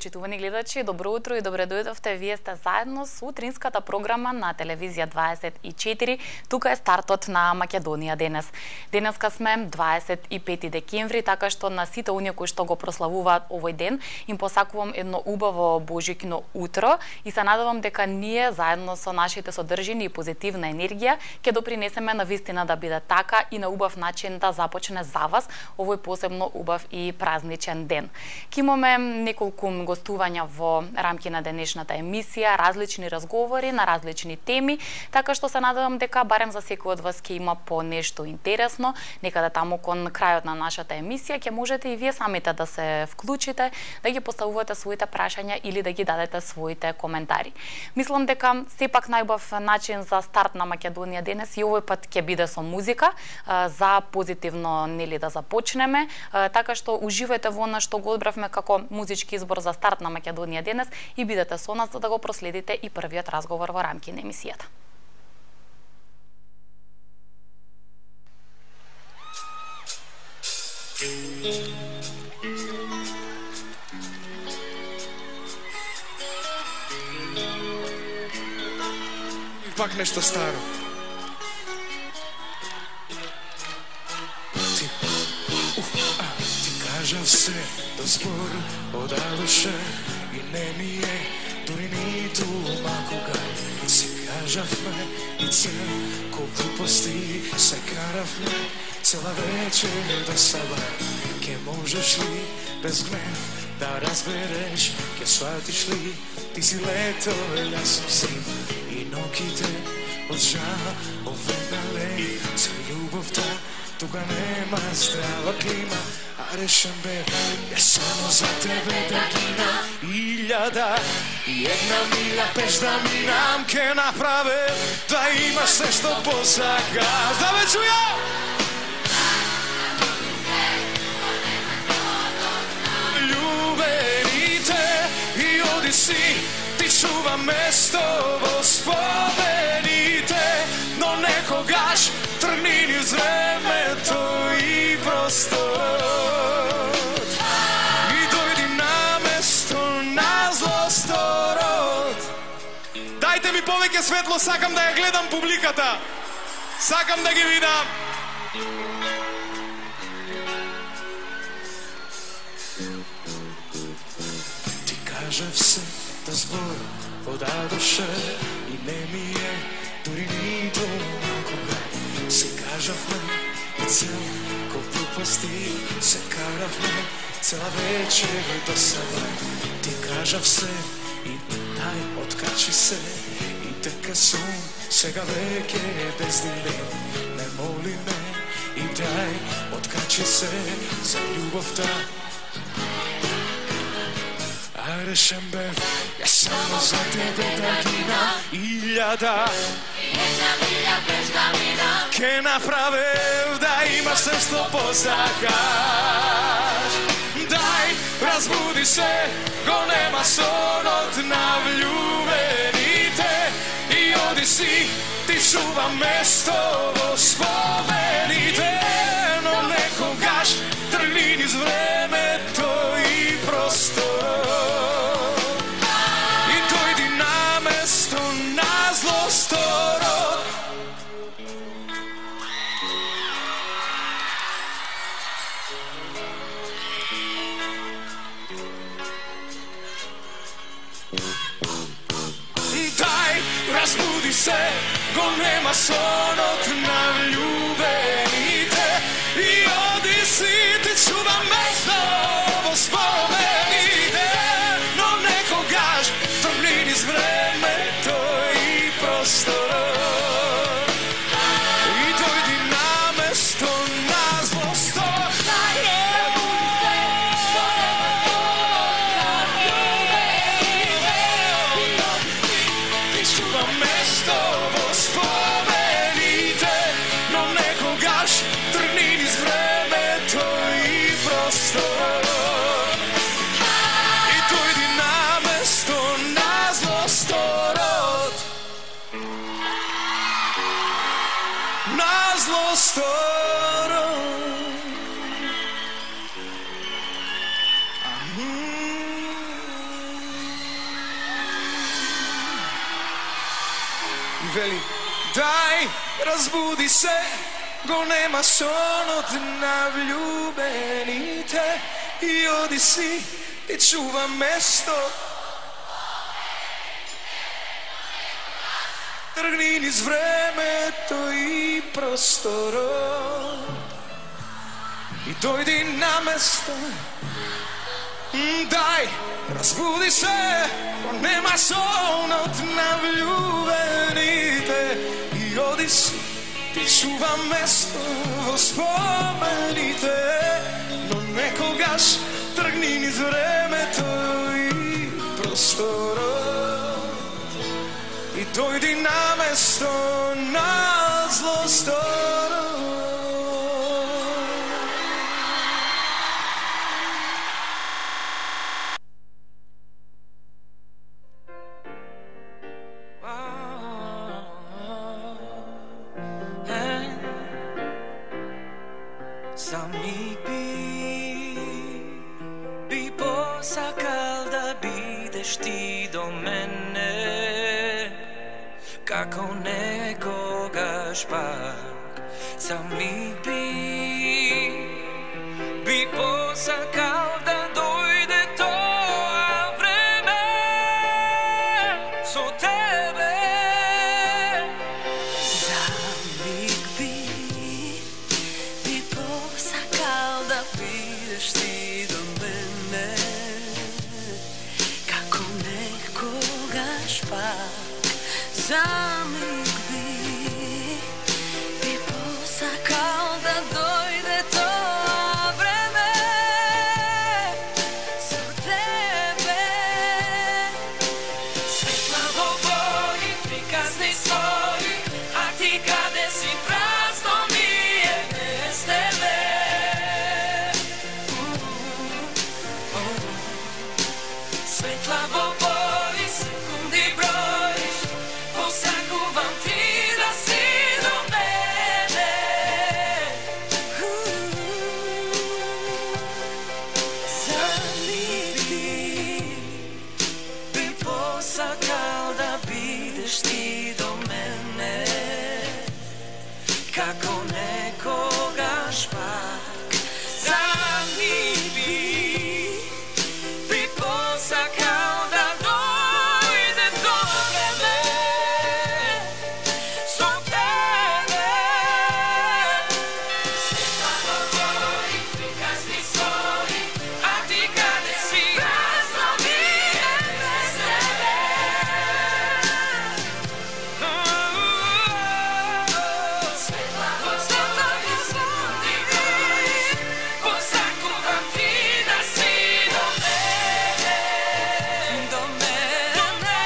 Почитувани гледачи, добро утро и добре дојдовте. Вие сте заедно со утринската програма на телевизија 24. Тука е стартот на Македонија денес. Денеска сме 25 декември, така што на сите оние кои што го прославуваат овој ден, им посакувам едно убаво божикно утро и се надевам дека ние заедно со нашите содржини и позитивна енергија ќе допринесеме на вистина да биде така и на убав начин да започне за вас овој посебно убав и празничен ден. Ке имаме неколку гостувања во рамки на денешната емисија, различни разговори на различни теми, така што се надевам дека барем за секој од вас ќе има по нешто интересно. Некаде таму кон крајот на нашата емисија ќе можете и вие самите да се вклучите, да ги поставувате своите прашања или да ги дадете своите коментари. Мислам дека сепак најубав начин за старт на Македонија денес и овој пат ќе биде со музика, за позитивно нели да започнеме, така што уживајте во она што го одбравме како музички избор за старт на Македонија денес и бидете со нас за да го проследите и првиот разговор во рамки на емисијата. Пак нешто старо. Ти кажав се до збор одадоше и не ми е дури ниту малку гај. Си кажавме и целко глупости се каравме цела вечер до сабај. Ке можеш ли без гнев да разбереш, ке сватиш ли ти си лето, јас сум зим и ноките од жаа овенале за љубовта. Тука нема здрава клима, а решен бе јас само за тебе да гинам. Илјада и една милја пеш да минам, ке направе да имаш се што посакаш. Да ве чуја! Љубените и оди си, ти чува место во спомените, но некогаш тргни низ времето и просторот и дојди на место на злосторот. Дајте ми повеќе светло, сакам да ја гледам публиката, сакам да ги видам. Ти кажав се да збор одадоше и не ми е дури ниту малку гај. Се кажавме и целко глупости се каравме цела вечер до сабај. Ти кажав се и дај откачи се и дека сум сега веќе без дилем. Не моли ме и дај откачи се за љубовта. А решен бев јас само за тебе да гинам. Илјада една милја пеш да минам, ке направев да имаш се што посакаш. Дај, разбуди се, го нема сонот на влюбените и оди си, ти чува место во спомените, но некогаш тргни низ времето и просторот и дојди на место на злосторот. Дај, разбуди се, го нема сонот на влюбените и оди си, ти чува место во спомените, но некогаш тргни низ времето и просторот и дојди на место на злосторот. Ти чува место во спомените, но некогаш тргни низ времето и просторот и дојди на место на злосторот. На злосторот. и вели: дај, разбуди се, го нема сонот на влюбените, и оди си, ти чува место. Тргни низ времето и просторот и дојди на место. Дај, разбуди се, го нема сонот на влюбените, и оди си, ти чува место во спомените, но некогаш тргни низ времето и просторот и дојди на место на злосторот. Би посакал да бидеш ти до мене, како некогаш пак. Сами би посакал да дојде тоа време со тебе. Сами би посакал да бидеш ти до мене, како некогаш пак. За миг би посакал да дојде тоа време со тебе. Светла во бои, приказни своји, а ти каде си, празно ми е без тебе. Светла во бои, секунди броиш, посакувам ти да си до мене. За миг би посакал да бидеш ти до мене, како некогаш пак. За миг би посакал да дојде тоа време со тебе. Светла во бои, приказни своји, а ти каде си, празно ми е без тебе. Светла во секунди броиш, посакувам ти да си до мене. До мене.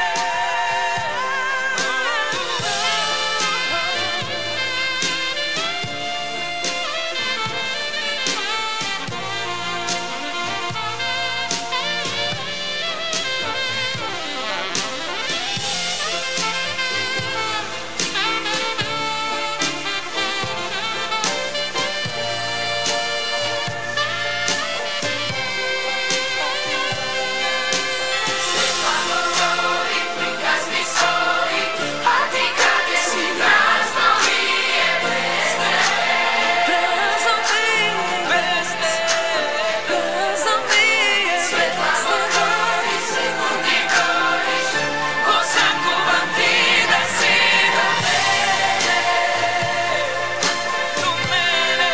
Светла во бои, приказни своји, а ти каде си, празно ми е без тебе. Празно ми е без тебе. Празно ми е без тебе. Светла во бои, секунди броиш, посакувам ти да си до мене. До мене.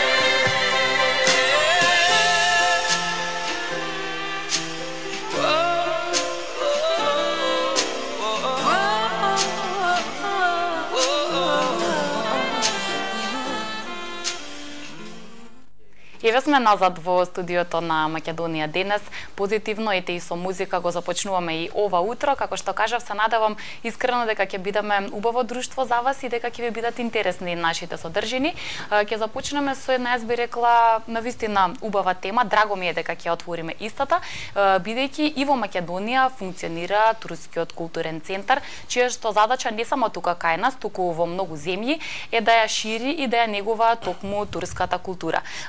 Еве сме назад во студиото на Македонија денес. Позитивно ете и со музика го започнуваме и ова утро. Како што кажав, се надевам искрено дека ќе бидеме убаво друштво за вас и дека ќе ви бидат интересни нашите содржини. Ќе започнеме со една, јас би рекла, навистина убава тема. Драго ми е дека ќе отвориме истата, бидејќи и во Македонија функционира Турскиот културен центар, чија што задача не само тука кај нас, туку во многу земји е да ја шири и да ја негува токму турската култура. Навистина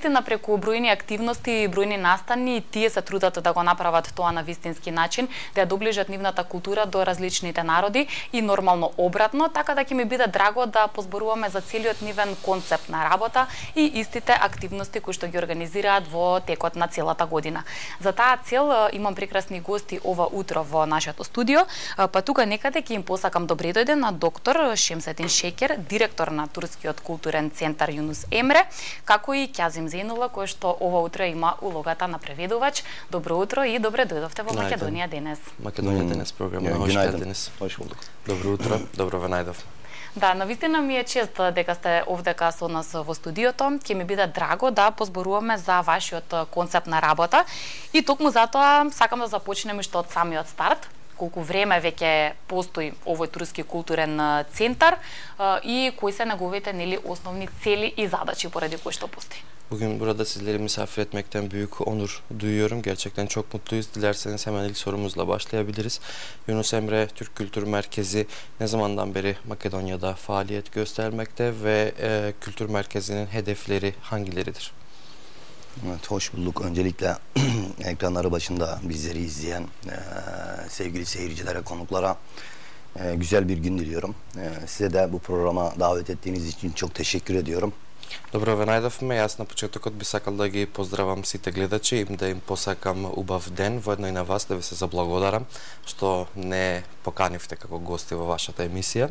Навистина преку бројни активности и бројни настани, тие се трудат да го направат тоа на вистински начин, да ја доближат нивната култура до различните народи и нормално обратно, така да ќе ми биде драго да позборуваме за целиот нивен концепт на работа и истите активности кои што ги организираат во текот на целата година. За таа цел имам прекрасни гости ова утро во нашето студио, па тука некаде ќе им посакам добре дојде на доктор Шемсетин Шекер, директор на Турскиот културен центар Юнус Емре, како и Ќазим Зејнула, кој што ова утро има улогата на преведувач. Добро утро и добре дојдовте во Македонија денес. Македонија денес програма, hoş geldiniz. Hoş bulduk. Добро утро, добро ве најдов. Да, навистина ми е чест дека сте овдека со нас во студиото. Ќе ми биде драго да позборуваме за вашиот концепт на работа и токму затоа сакам да започнеме што од самиот старт. Колку време веќе постои овој турски културен центар и кои се неговите основни цели и задачи поради кои што постои. Bugün burada sizleri misafir etmekten büyük onur duyuyorum. Gerçekten çok mutluyuz. Dilerseniz hemen ilk sorumuzla başlayabiliriz. Yunus Emre Türk Kültür Merkezi ne zamandan beri Makedonya'da faaliyet göstermekte ve kültür merkezinin hedefleri hangileridir? Evet, hoş bulduk. Öncelikle ekranları başında bizleri izleyen sevgili seyircilere, konuklara güzel bir gün diliyorum. Size de bu programa davet ettiğiniz için çok teşekkür ediyorum. Добро ве најдовме. Јас на почетокот би сакал да ги поздравам сите гледачи и да им посакам убав ден, воедно и на вас да ви се заблагодарам што не поканивте како гости во вашата емисија.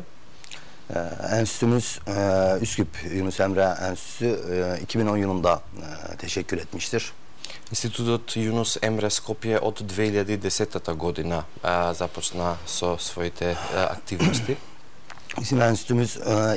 Enstitümüz Üsküp Yunus Emre Enstitüsü 2010 yılında teşekkür etmiştir. Институтот Юнус Емре Скопје од 2010 година започна со своите активности. Bizim enstitümüz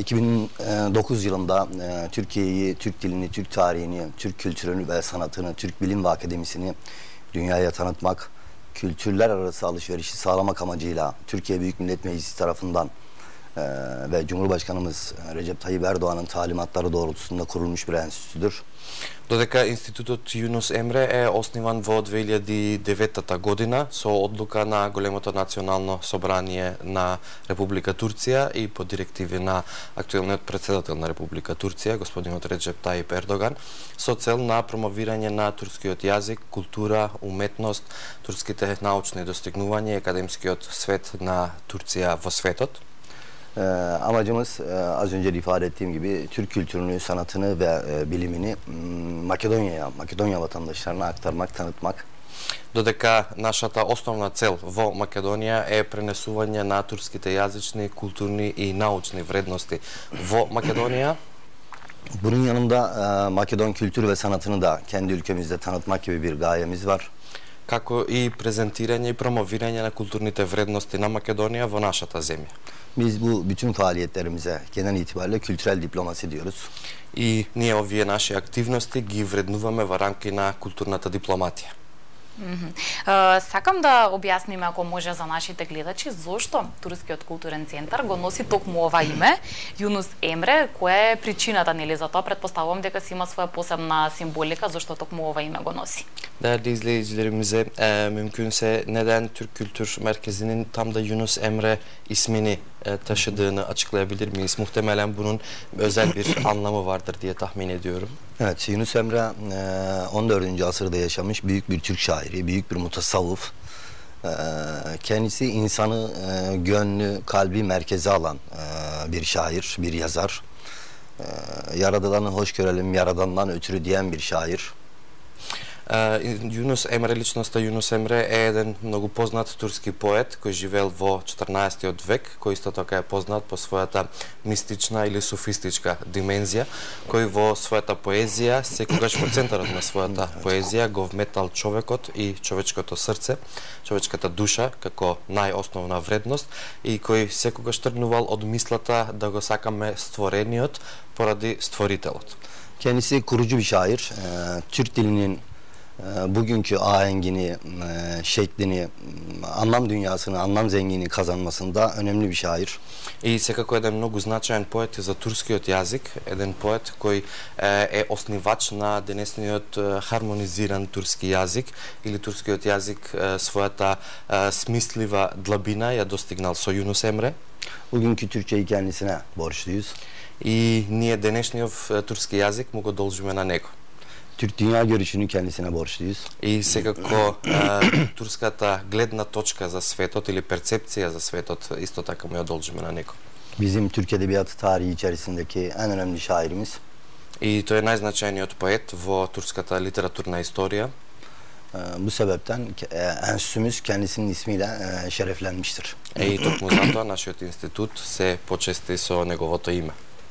2009 yılında Türkiye'yi, Türk dilini, Türk tarihini, Türk kültürünü ve sanatını, Türk Bilim ve Akademisi'ni dünyaya tanıtmak, kültürler arası alışverişi sağlamak amacıyla Türkiye Büyük Millet Meclisi tarafından ve Cumhurbaşkanımız Recep Tayyip Erdoğan'ın talimatları doğrultusunda kurulmuş bir enstitüdür. Додека Институтот Юнус Емре е основан во 2009 година со одлука на големото национално собрание на Република Турција и по директиви на актуелниот председател на Република Турција, господинот Реджеп Тајип Ердоган, со цел на промовирање на турскиот јазик, култура, уметност, турските научни достигнувања и академскиот свет на Турција во светот. Amacımız az önce ifade ettiğim gibi Türk kültürünü, sanatını ve bilimini Makedonya vatandaşlarına aktarmak, tanıtmak. Додека нашата основна цел во Македонија е пренесување на турските јазични, културни и научни вредности во Македонија. Bunun yanında Makedon kültürü ve sanatını da kendi ülkemizde tanıtmak gibi bir gayemiz var. Како и презентирање и промовирање на културните вредности на Македонија во нашата земја. Biz bu bütün faaliyetlerimize genel itibariyle kültürel diplomasi diyoruz. И ние овие наши активности ги вреднуваме во рамки на културната дипломатија. Сакам да објасниме, ако може, за нашите гледачи, зошто Турскиот културен центар го носи токму ова име, Юнус Емре, која е причината за тоа? Претпоставувам дека си има своја посебна символика, зошто токму ова име го носи. Değerli izleyicilerimize mümkünse neden Türk Kültür Merkezi'nin tam da Yunus Emre ismini taşıdığını açıklayabilir miyiz? Muhtemelen bunun özel bir anlamı vardır diye tahmin ediyorum. Evet, Yunus Emre 14. asırda yaşamış büyük bir Türk şairi, büyük bir mutasavvuf. Kendisi insanı, gönlü, kalbi merkeze alan bir şair, bir yazar. Yaradılanı hoş görelim, yaradandan ötürü diyen bir şair. Юнус Емре, личноста Юнус Емре е еден многу познат турски поет кој живеел во 14-тиот век, кој исто така е познат по својата мистична или софистичка димензија, кој во својата поезија, секогаш во центарот на својата поезија го вметал човекот и човечкото срце, човечката душа како најосновна вредност и кој секогаш тргнувал од мислата да го сакаме створениот поради створителот. Kendisi kurucu bir şair. Türk dilinin bugünkü ahengini, şeklini, anlam dünyasını, anlam zenginliğini kazanmasında önemli bir şair. И секако еден многу значаен поет за турскиот јазик, еден поет кој е основач на денесниот хармонизиран турски јазик или турскиот јазик својата смислива длабина ја достигнал со Юнус Емре. Bugünkü Türkçeyi kendisine borçluyuz. И ние денешниот турски јазик му го должиме на него. Türk dünya görüşünü kendisine borçluyuz. И секако турската гледна точка за светот или перцепција за светот исто така му ја должиме на некој. Bizim Türk Edebiyatı tarihi içerisindeki en önemli şairimiz. И тој е најзначајниот поет во турската литературна историја. Bu sebepten enstitümüz kendisinin ismiyle şereflenmiştir. И токму затоа нашиот институт се почести со неговото име.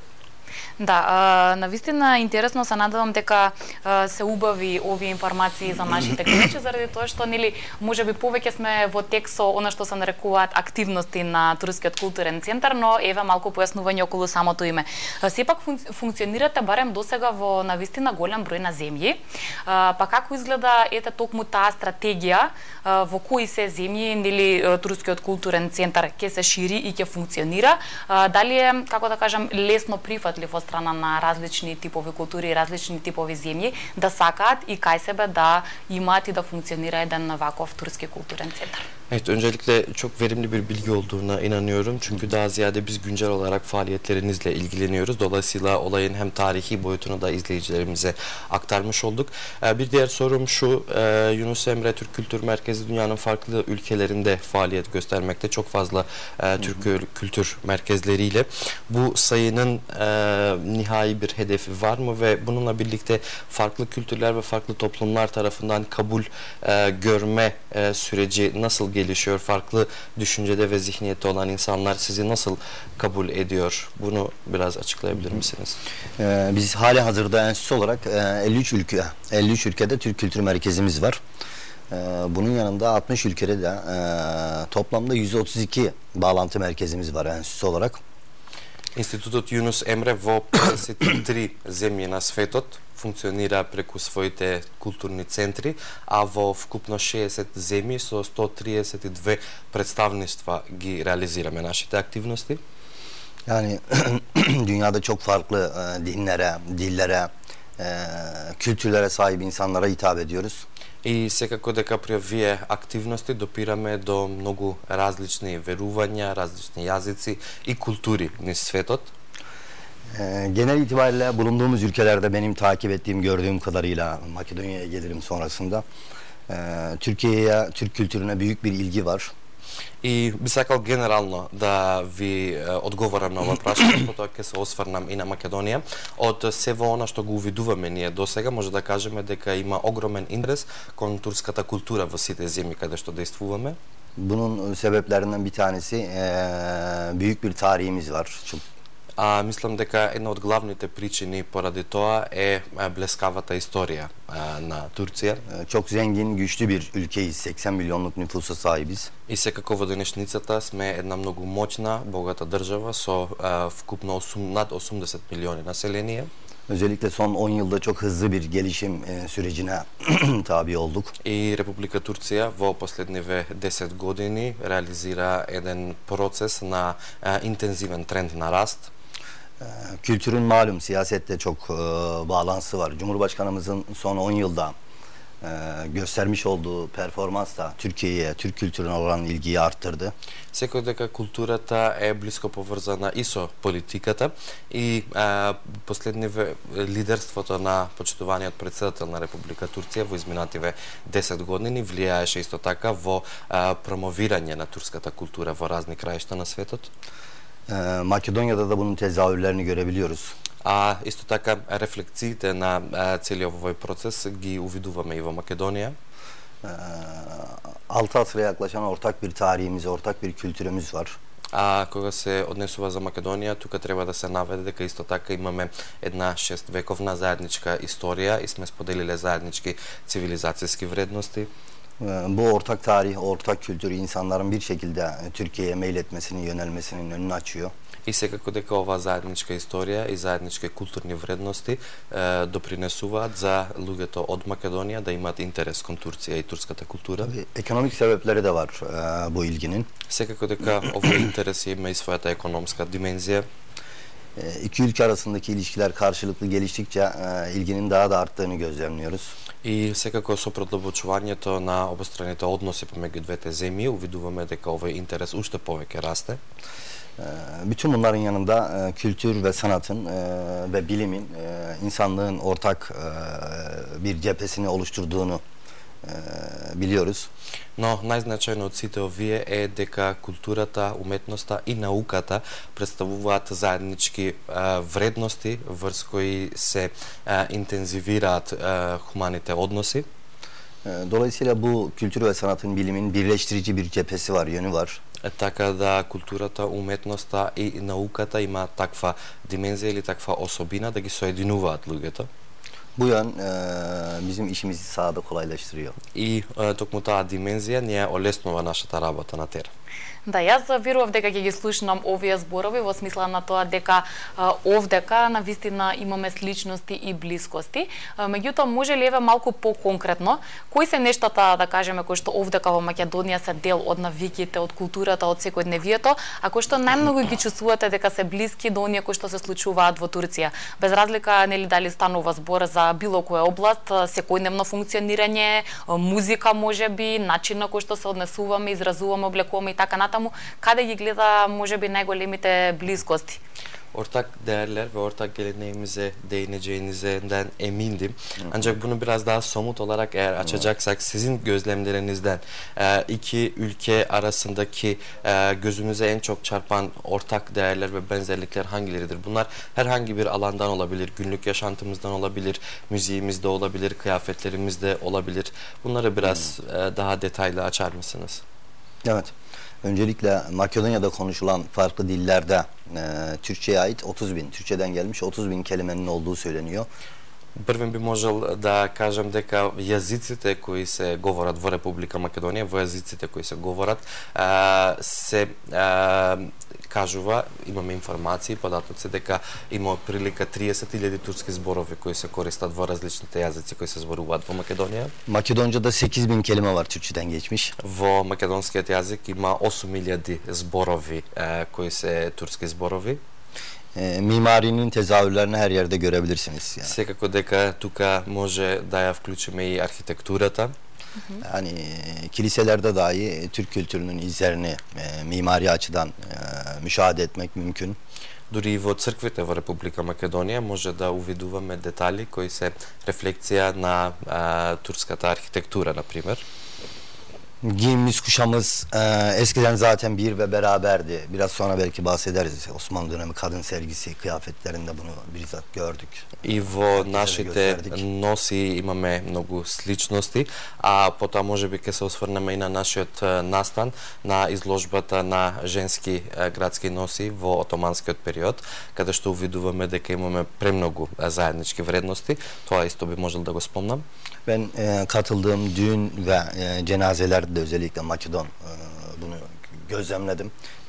Да, навистина интересно, се надевам дека се убави овие информации за нашите гледачи, заради тоа што нели можеби повеќе сме во тек со она што се нарекуваат активности на Турскиот културен центар, но еве малку појаснување околу самото име. Сепак функционирате барем досега во навистина голем број на земји. Па како изгледа ете токму таа стратегија во кои се земји нели Турскиот културен центар ќе се шири и ќе функционира? Дали е, како да кажам, лесно прифатлив од страна на различни типови култури и различни типови земји да сакаат и кај себе да имаат и да функционира еден ваков турски културен центар? Evet, öncelikle çok verimli bir bilgi olduğuna inanıyorum. Çünkü daha ziyade biz güncel olarak faaliyetlerinizle ilgileniyoruz. Dolayısıyla olayın hem tarihi boyutunu da izleyicilerimize aktarmış olduk. Bir diğer sorum şu, Yunus Emre Türk Kültür Merkezi dünyanın farklı ülkelerinde faaliyet göstermekte. Çok fazla Türk kültür merkezleriyle. Bu sayının nihai bir hedefi var mı ve bununla birlikte farklı kültürler ve farklı toplumlar tarafından kabul görme süreci nasıl gelişiyor? Farklı düşüncede ve zihniyette olan insanlar sizi nasıl kabul ediyor? Bunu biraz açıklayabilir misiniz? Biz hali hazırda enstitü olarak 53 ülkede Türk Kültür Merkezimiz var. Bunun yanında 60 ülkede de toplamda 132 bağlantı merkezimiz var enstitü olarak. Институтот Юнус Емре во 53 земји на светот функционира преку своите културни центри, а во вкупно 60 земји со 132 представништва ги реализираме нашите активности. Yani dünyada çok farklı dinlere, dillere, kültürlere sahip insanlara hitap ediyoruz. И секако дека при овие активности допираме до многу различни верувања, различни јазици и култури низ светот. Genel itibariyle bulunduğumuz ülkelerde benim takip ettiğim, gördüğüm kadarıyla Makedonya'ya gelirim sonrasında. Türkiye'ye, Türk kültürüne büyük bir ilgi var. И би сакал генерално да ви одговорам на ова прашање, потоа ќе се осврнам и на Македонија. Од сево она што го увидуваме ние досега, може да кажеме дека има огромен интерес кон турската култура во сите земји каде што действуваме. Bunun sebeplerinden bir tanesi büyük bir tarihimiz var. Мислам дека една од главните причини поради тоа е блескавата историја на Турција. Çok zengin, güçlü bir ülkeyiz. 80 milyonluk nüfusa sahibiz. И секако во денешницата сме една многу moćна, богата држава со вкупно над 80 милиони население. Özellikle son 10 yılda çok hızlı bir gelişim sürecine tabi olduk. И Република Турција во последниве 10 години реализира еден процес на интензивен тренд на раст. Kültürün malum siyasette çok bağlantısı var. Cumhurbaşkanımızın son 10 yılda göstermiş olduğu performans da Türkiye'ye, Türk kültürüne olan ilgiyi arttırdı. Секој дека културата е близко поврзана и со политиката и последниве лидерството на почитуваниот претседател на Република Турција во изминативе 10 години влијаеше исто така во промовирање на турската култура во разни краишта на светот. Makedonya'da da bunun tezahürlerini görebiliyoruz. Исто така рефлекциите на целиот овој процес ги увидуваме и во Македонија. 6 asra yaklaşan ortak bir tarihimiz, ortak bir kültürümüz var. Кога се однесува за Македонија, тука треба да се наведе дека исто така имаме една 6-вековна заедничка историја и сме споделиле заеднички цивилизацијски вредности. Bu ortak tarih, ortak kültür insanların bir şekilde Türkiye'ye meyletmesini, yönelmesinin önünü açıyor. И секако дека оваа заедничка историја и заеднички културни вредности допринесуваат за луѓето од Македонија да имаат интерес кон Турција и турската култура. Ekonomik sebepleri de var bu ilginin. Секако дека овој интерес има и својата економска димензија. İki ülke arasındaki ilişkiler karşılıklı geliştikçe ilginin daha da arttığını gözlemliyoruz. И секако со продолбочувањето на обостраните односи помеѓу двете земји, увидуваме дека овој интерес уште повеќе расте. Bütün bunların yanında kültür ve sanatın ve bilimin insanlığın ortak bir cephesini oluşturduğunu biliyoruz. Но најзначајно од сите овие е дека културата, уметноста и науката представуваат заеднички вредности врз кои се интензивираат хуманите односи. Dolayısıyla bu kültür ve sanatın, bilimin birleştirici bir cephesi var, yönü var. Така да културата, уметноста и науката има таква димензија или таква особина да ги соединуваат луѓето. Bu yön bizim işimizi sahada kolaylaştırıyor. И токму таа димензија ни ја олеснува нашата работа на терен. Да, јас верував дека ќе ги слушнам овие зборови во смисла на тоа дека овдека навистина имаме сличности и блискости. Меѓутоа, може ли еве малку поконкретно кои се нештата, да кажеме, кои што овдека во Македонија се дел од навиките, од културата, од секојдневието, а кои што најмногу ги чувствувате дека се блиски до оние кои што се случуваат во Турција? Без разлика нели дали станува збор за било која област, секојдневно функционирање, музика можеби, начин на кој што се однесуваме, изразуваме, облекуваме и така натаму, каде ги гледа можеби најголемите блискости? Ortak değerler ve ortak geleneğimize, değineceğinizden emindim. Ancak bunu biraz daha somut olarak eğer açacaksak sizin gözlemlerinizden iki ülke arasındaki gözünüze en çok çarpan ortak değerler ve benzerlikler hangileridir? Bunlar herhangi bir alandan olabilir, günlük yaşantımızdan olabilir, müziğimizde olabilir, kıyafetlerimizde olabilir. Bunları biraz daha detaylı açar mısınız? Evet. Öncelikle Makedonya'da konuşulan farklı dillerde Türkçe'ye ait 30 bin, Türkçeden gelmiş 30 bin kelimenin olduğu söyleniyor. Првен би можел да кажам дека јазиците кои се говорат во Република Македонија, во јазиците кои се говорат, се кажува, имаме информации, податоци дека има прилика 30.000 турски зборови кои се користат во различните јазици кои се зборуваат во Македонија. Makedonca'da 8 bin kelime var Türkçeden geçmiş. Во македонскиот јазик има 8.000 зборови кои се турски зборови. Mimarinin tezahürlerini her yerde görebilirsiniz. Yani. Секако дека тука може да ја вклучиме и архитектурата. Yani kiliselerde dahi Türk kültürünün izlerini mimari açıdan müşahede etmek mümkün. Дури и во црквите во Република Македонија може да увидуваме детали кои се рефлекција на турската архитектура, например. Giyimimiz, kuşamız eskiden zaten bir ve beraberdi. Biraz sonra belki bahsederiz. Osmanlı dönemi kadın sergisi kıyafetlerinde bunu bizzat gördük. И во нашите носи имаме многу сличности, а потоа можеби ќе се осврнеме и на нашиот настан на изложбата на женски градски носи во отоманскиот период, каде што увидуваме дека имаме премногу заеднички вредности. Тоа исто би можел да го спомнам. Ben katıldığım düğün ve cenazelerde özellikle Makedon bunu gözlemledim.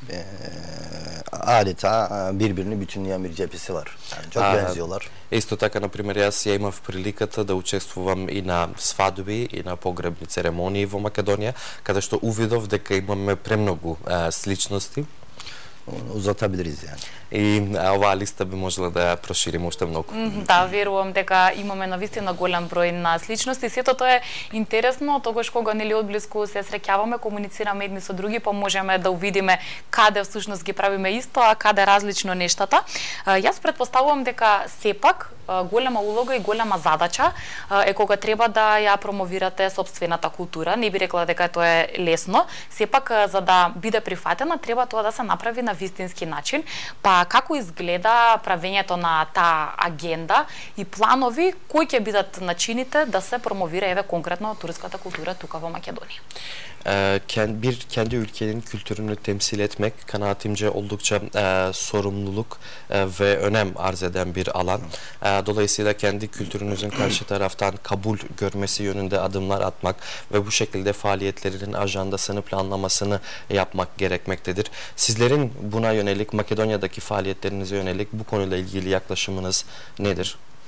Adeta birbirini bütünleyen bir cephesi var. Yani çok benziyorlar. Исто така, например, јас ја имав приликата да учествувам и на свадоби и на погребни церемонии во Македонија, каде што увидов дека имаме премногу сличности. Onu uzatabiliriz yani. И оваа листа би можела да ја прошириме уште многу. Да, верувам дека имаме навистина голем број на сличности. Сето тоа е интересно, тогаш кога нели одблиску се среќаваме, комуницираме едни со други, па можеме да увидиме каде всушност ги правиме исто, а каде различно нештата. Јас претпоставувам дека сепак голема улога и голема задача е кога треба да ја промовирате сопствената култура. Не би рекла дека тоа е лесно. Сепак за да биде прифатена, треба тоа да се направи на вистински начин. Па како изгледа правењето на таа агенда и планови, кои ќе бидат начините да се промовира еве конкретно турската култура тука во Македонија? Kendi ülkenin kültürünü temsil etmek kanaatimce oldukça sorumluluk ve önem arz eden bir alan. Dolayısıyla kendi kültürünüzün karşı taraftan kabul görmesi yönünde adımlar atmak ve bu şekilde faaliyetlerinin ajandasını, planlamasını yapmak gerekmektedir. Sizlerin buna yönelik, Makedonya'daki faaliyetlerinize yönelik bu konuyla ilgili yaklaşımınız nedir?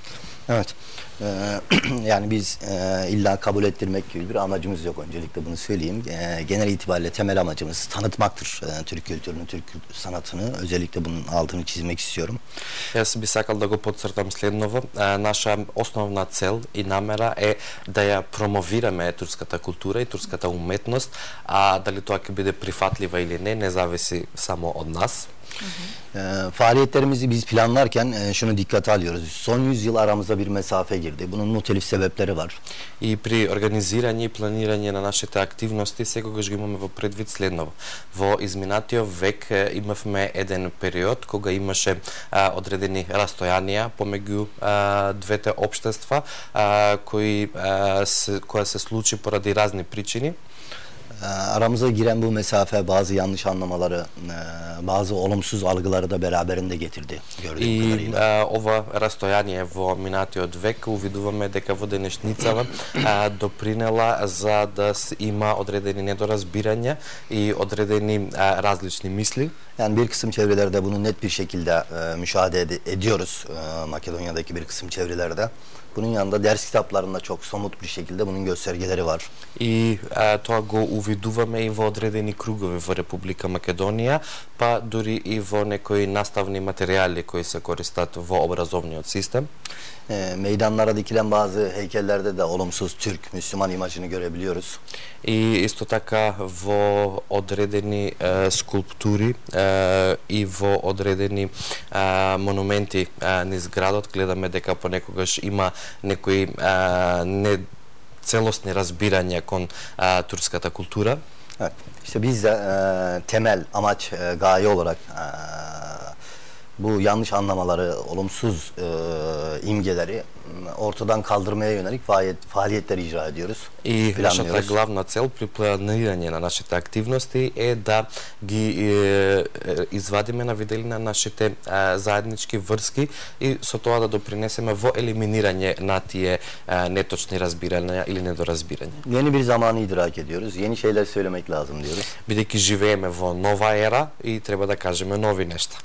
Evet. Yani biz illa kabul ettirmek gibi bir amacımız yok. Öncelikle bunu söyleyeyim. Genel itibariyle temel amacımız tanıtmaktır. Türk kültürünü, Türk sanatını. Özellikle bunun altını çizmek istiyorum. Јас би сакал да го потцртам следново. Наша основна цел и намера е да ја промовираме турската култура и турската уметност, а дали тоа ќе биде прифатлива или не зависи само од нас. Faaliyetlerimizi biz planlarken şunu dikkate alıyoruz. Son 100 yıl aramızda bir mesafe girdi. Bunun muhtelif sebepleri var. И при организирање и планирање на нашите активности секогаш го имаме во предвид следново. Во изминатиот век имавме еден период кога имаше одредени растојанија помеѓу двете општества која се случи поради разни причини. Aramıza giren bu mesafe bazı yanlış anlamaları, bazı olumsuz algıları da beraberinde getirdi gördüğüm kadarıyla. И ова растојание во минатиот век увидуваме дека во денешницава допринела за да има одредени недоразбирања и одредени различни мисли. Yani bir kısım çevrelerde bunu net bir şekilde müşahede ediyoruz. Makedonya'daki bir kısım çevrelerde. Bunun yanında ders kitaplarında çok somut bir şekilde bunun göstergeleri var. И тоа го увидуваме и во одредени кругови во Република Македонија, па дури и во некои наставни материјали кои се користат во образовниот систем. Meydanlara dikilen bazı heykellerde de olumsuz Türk, Müslüman imajını görebiliyoruz. И исто така во одредени скулптури и во одредени монументи низ градот гледаме дека понекогаш има некои целостни разбирања кон турската култура. Evet. İşte biz de temel amaç, gaye olarak bu yanlış anlamaları, olumsuz imgeleri ortadan kaldırmaya yönelik faaliyetler icra ediyoruz. И нашата главна цел при планирање на нашите активности е да ги извадиме на виделина нашите заеднички врски и со тоа да допринесеме во елиминирање на тие неточни разбирања или недоразбирања. Yeni bir zamanı idrak ediyoruz. Yeni şeyler söylemek lazım diyoruz. Бидејќи живееме во нова ера и треба да кажеме нови нешта.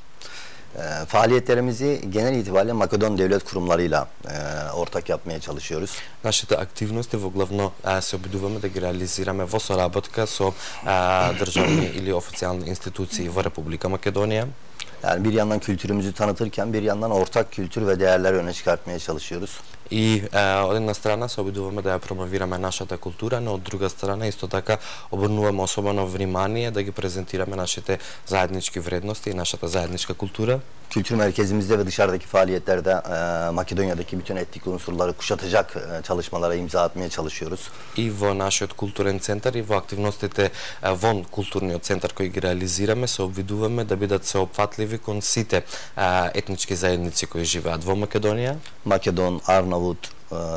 Faaliyetlerimizi genel itibariyle Makedon devlet kurumlarıyla ortak yapmaya çalışıyoruz. Нашите активности во главно се обидуваме да ги реализираме во соработка со државни или официјални институции во Република Македонија. Yani bir yandan kültürümüzü tanıtırken bir yandan ortak kültür ve değerler öne çıkartmaya çalışıyoruz. И од една страна се обидуваме да ја промовираме нашата култура, но од друга страна исто така обрнуваме особено внимание да ги презентираме нашите заеднички вредности и нашата заедничка култура. Kültür merkezimizde ve dışarıdaki faaliyetlerde Makedonya'daki bütün etnik unsurları kuşatacak çalışmalara imza atmaya çalışıyoruz. И во нашиот културен центар и во активностите вон културниот центар кој ги реализираме се обидуваме да бидат сеопфатливи кон сите етнички заедници кои живеат во Македонија. Makedon, Arnavut,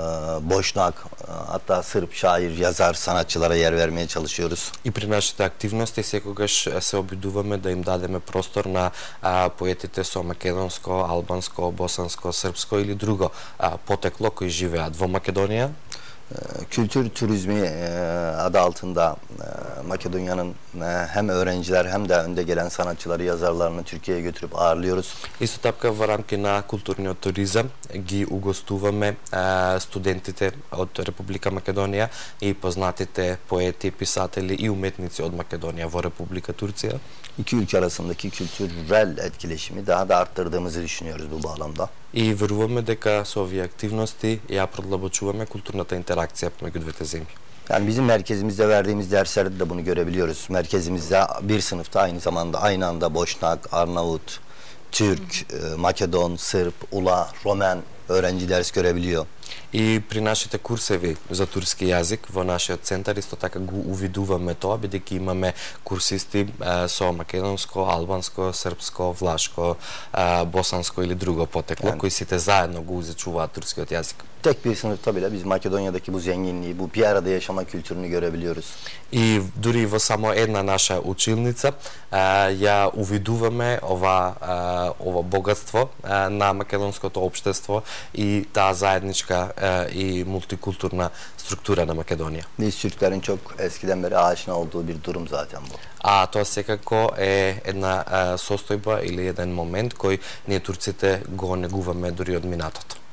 Boşnak, hatta Sırp şair, yazar, sanatçılara yer vermeye çalışıyoruz. И при нашите активности секогаш се обидуваме да им дадеме простор на поетите со македонско, албанско, босанско, српско или друго потекло кои живеат во Македонија. Kültür turizmi adı altında Makedonya'nın hem öğrenciler hem de önde gelen sanatçıları, yazarlarını Türkiye'ye götürüp ağırlıyoruz. Исто така во рамки на културниот туризам ги угостуваме студентите од Република Македонија и познатите поети, писатели и уметници од Македонија во Република Турција. İki ülke arasındaki kültürel etkileşimi daha da arttırdığımızı düşünüyoruz bu bağlamda. И веруваме дека со овие активности ја продлабочуваме културната интеракција меѓу двете земји. Yani bizim merkezimizde verdiğimiz derslerde de bunu görebiliyoruz. Merkezimizde bir sınıfta aynı anda Boşnak, Arnavut, Türk, Makedon, Sırp, Ula, Romen öğrenci ders görebiliyor. И при нашите курсеви за турски јазик во нашиот центар исто така го увидуваме тоа, бидејќи имаме курсисти со македонско, албанско, српско, влашко, босанско или друго потекло, кои сите заедно го изучуваат турскиот јазик. Tek bir sınıfta bile biz Makedonya'daki bu zenginliği, bu bir arada yaşama kültürünü görebiliyoruz. И дури во само една наша училница ја увидуваме ова богатство на македонското општество и таа заедничка и мултикултурна структура на Македонија. Biz Türklerin çok eskiden beri aşina olduğu bir durum zaten bu. А тоа секако е една состојба или еден момент кој ние турците го негуваме дури од минатото.